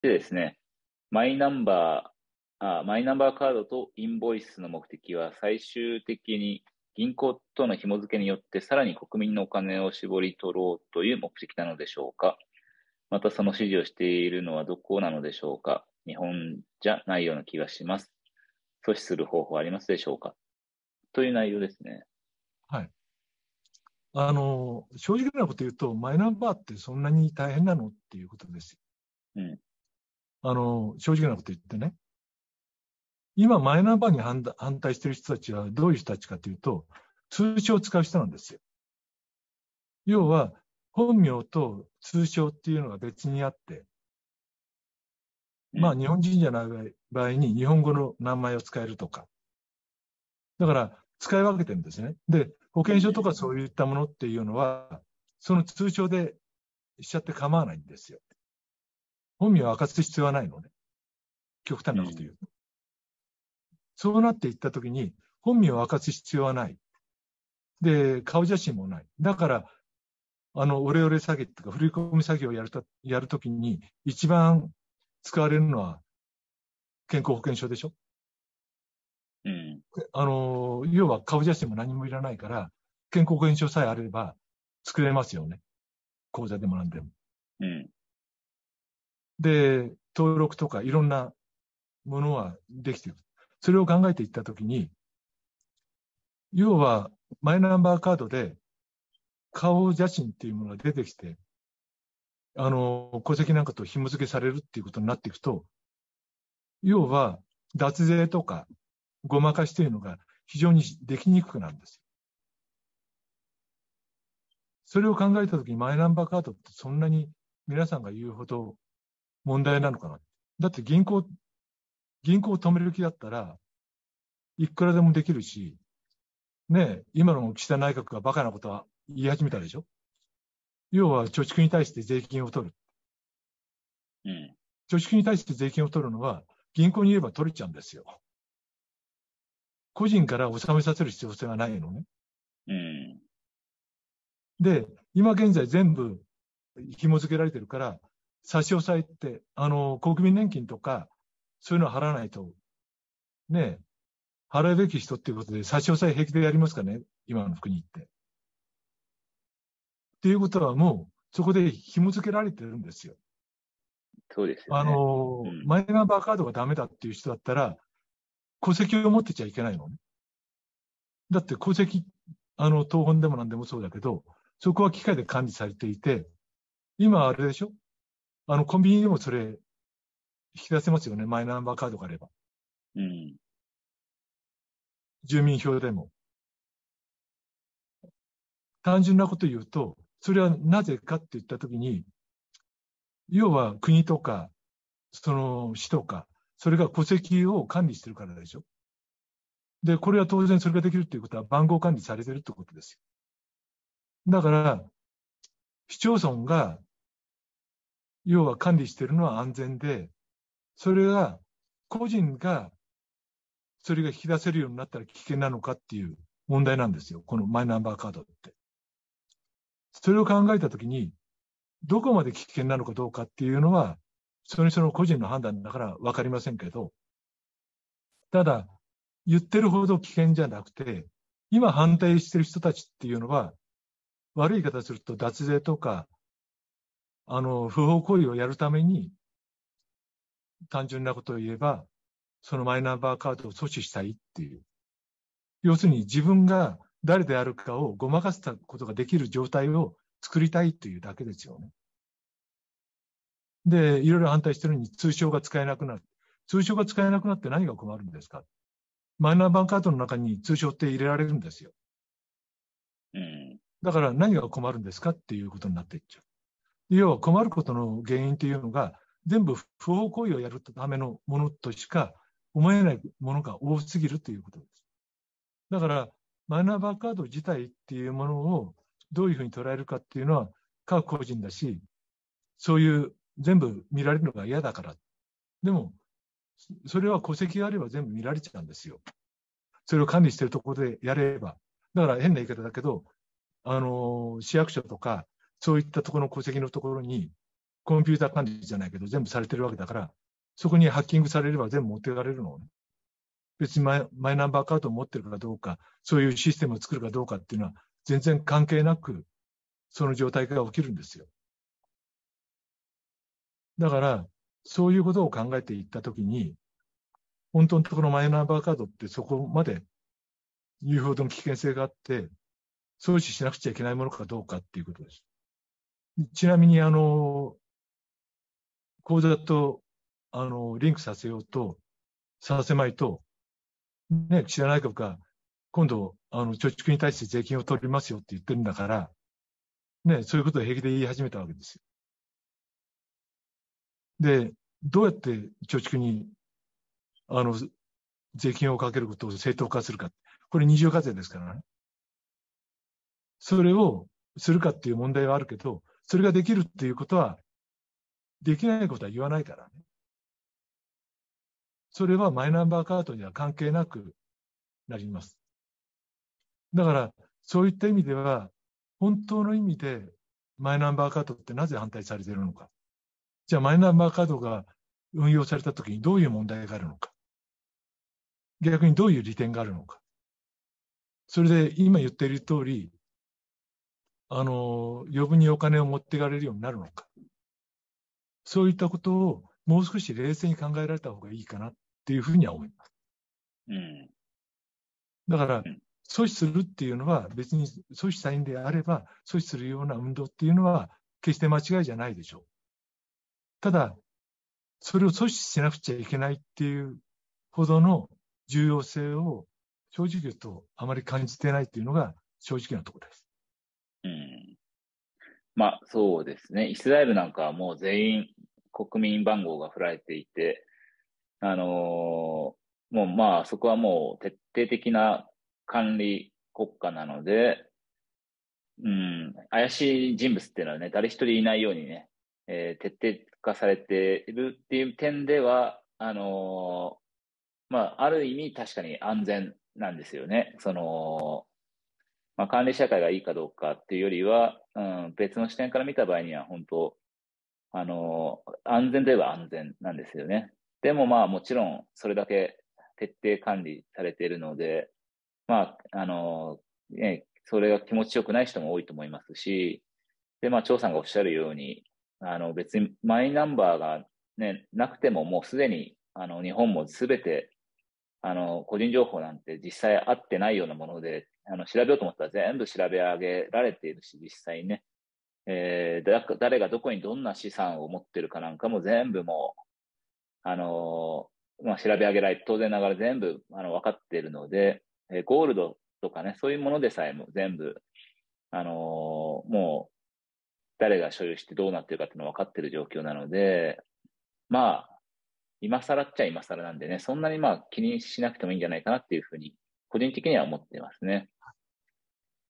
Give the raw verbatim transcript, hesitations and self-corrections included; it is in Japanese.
でですね、マイナンバー、あ、マイナンバーカードとインボイスの目的は最終的に銀行との紐付けによってさらに国民のお金を絞り取ろうという目的なのでしょうか。またその指示をしているのはどこなのでしょうか。日本じゃないような気がします。阻止する方法はありますでしょうか。という内容ですね。 はい。あの、正直なこと言うと、マイナンバーってそんなに大変なのっていうことですよ。 うん。 あの、正直なこと言ってね。今、マイナンバーに反反対している人たちはどういう人たちかというと、通称を使う人なんですよ。要は、本名と通称っていうのが別にあって、まあ、日本人じゃない場合に日本語の名前を使えるとか。だから、使い分けてるんですね。で、保険証とかそういったものっていうのは、その通称でしちゃって構わないんですよ。本名を明かす必要はないのね。極端なこと言うと。そうなっていったときに、本名を明かす必要はない。で、顔写真もない。だから、あの、オレオレ詐欺とか振り込み詐欺をやると、やるときに、一番使われるのは健康保険証でしょ。 うん。 あの、要は顔写真も何もいらないから、健康保険証さえあれば作れますよね。口座でも何でも。 うん。 で、登録とかいろんなものはできている。それを考えていったときに、要はマイナンバーカードで顔写真っていうものが出てきて、あの、戸籍なんかと紐付けされるっていうことになっていくと、要は脱税とかごまかしというのが非常にできにくくなるんですよ。それを考えたときにマイナンバーカードってそんなに皆さんが言うほど問題なのかな。だって銀行、銀行を止める気だったらいくらでもできるし、ね、今の岸田内閣がバカなことは言い始めたでしょ。要は貯蓄に対して税金を取る。 うん。 貯蓄に対して税金を取るのは銀行に言えば取れちゃうんですよ。個人から納めさせる必要性はないのね。 うん。 で、今現在全部紐付けられてるから、差し押さえって、あの、国民年金とか、そういうのは払わないと、ね、払うべき人っていうことで差し押さえ平気でやりますかね、今の国って。っていうことはもう、そこで紐付けられてるんですよ。 そうですよあね。 の、 うん。 マイナンバーカードがダメだっていう人だったら、戸籍を持ってちゃいけないのね。だって戸籍、あの、謄本でも何でもそうだけど、そこは機械で管理されていて、今あれでしょ、あの、コンビニでもそれ、引き出せますよね。マイナンバーカードがあれば。 うん。 住民票でも。単純なこと言うと、それはなぜかって言ったときに、要は国とか、その市とか、それが戸籍を管理してるからでしょ。で、これは当然それができるっていうことは番号管理されてるってことですよ。だから、市町村が、要は管理してるのは安全で、それが、個人が、それが引き出せるようになったら危険なのかっていう問題なんですよ。このマイナンバーカードって。それを考えたときに、どこまで危険なのかどうかっていうのは、その人の個人の判断だから分かりませんけど、ただ、言ってるほど危険じゃなくて、今反対してる人たちっていうのは、悪い言い方すると脱税とか、あの、不法行為をやるために、単純なことを言えば、そのマイナンバーカードを阻止したいっていう。要するに自分が誰であるかをごまかすことができる状態を作りたいというだけですよね。で、いろいろ反対してるのに通称が使えなくなる。通称が使えなくなって何が困るんですか。マイナンバーカードの中に通称って入れられるんですよ。 うん。 だから何が困るんですかっていうことになっていっちゃう。要は困ることの原因っていうのが全部不法行為をやるためのものとしか思えないものが多すぎるということです。だからマイナンバーカード自体っていうものをどういうふうに捉えるかっていうのは各個人だし、そういう全部見られるのが嫌だから。でも、それは戸籍があれば全部見られちゃうんですよ。それを管理しているところでやれば。だから変な言い方だけど、あの、市役所とか、そういったところの戸籍のところに、 コンピューター管理じゃないけど、全部されてるわけだから、そこにハッキングされれば全部持っていかれるのをね。別にマイ、マイナンバーカードを持ってるかどうか、そういうシステムを作るかどうかっていうのは、全然関係なく、その状態が起きるんですよ。だから、そういうことを考えていったときに、本当のところマイナンバーカードってそこまで言うほどの危険性があって、掃除しなくちゃいけないものかどうかっていうことです。ちなみに、あの、口座と、あの、リンクさせようと、させまいと、ね、岸田内閣が、今度、あの、貯蓄に対して税金を取りますよって言ってるんだから、ね、そういうことを平気で言い始めたわけですよ。で、どうやって貯蓄に、あの、税金をかけることを正当化するか。これ二重課税ですからね。それをするかっていう問題はあるけど、それができるっていうことは、できないことは言わないからね。それはマイナンバーカードには関係なくなります。だから、そういった意味では、本当の意味でマイナンバーカードってなぜ反対されているのか。じゃあ、マイナンバーカードが運用されたときにどういう問題があるのか。逆にどういう利点があるのか。それで今言っている通り、あの、余分にお金を持っていかれるようになるのか。そういったことをもう少し冷静に考えられた方がいいかなっていうふうには思います。 うん。 だからうん、 阻止するっていうのは別に阻止したいんであれば、阻止するような運動っていうのは決して間違いじゃないでしょう。ただ、それを阻止しなくちゃいけないっていうほどの重要性を正直言うとあまり感じてないっていうのが正直なところです。 うん。まあ、そうですね。イスラエルなんかはもう全員国民番号が振られていて、あのーもうまあ、そこはもう徹底的な管理国家なので、うん、怪しい人物っていうのはね、誰一人いないようにね、えー徹底化されているっていう点では、あのーまあ、ある意味確かに安全なんですよね。その、まあ、管理社会がいいかどうかっていうよりは、うん、別の視点から見た場合には本当、あの、安全では安全なんですよね。でもまあもちろんそれだけ徹底管理されているので、まあ、あの、ね、それが気持ちよくない人も多いと思いますし、で、まあ、張さんがおっしゃるように、あの、別にマイナンバーがね、なくてももうすでに、あの、日本もすべて、あの、個人情報なんて実際合ってないようなもので、あの、調べようと思ったら全部調べ上げられているし、実際ね。えー、だ誰がどこにどんな資産を持ってるかなんかも全部もう、あのーまあ、調べ上げられて、当然ながら全部、あの、分かっているので、えーゴールドとかね、そういうものでさえも全部、あのーもう、誰が所有してどうなってるかっていうのは分かっている状況なので、まあ、今更っちゃ今更なんでね、そんなにまあ気にしなくてもいいんじゃないかなっていうふうに、個人的には思ってますね。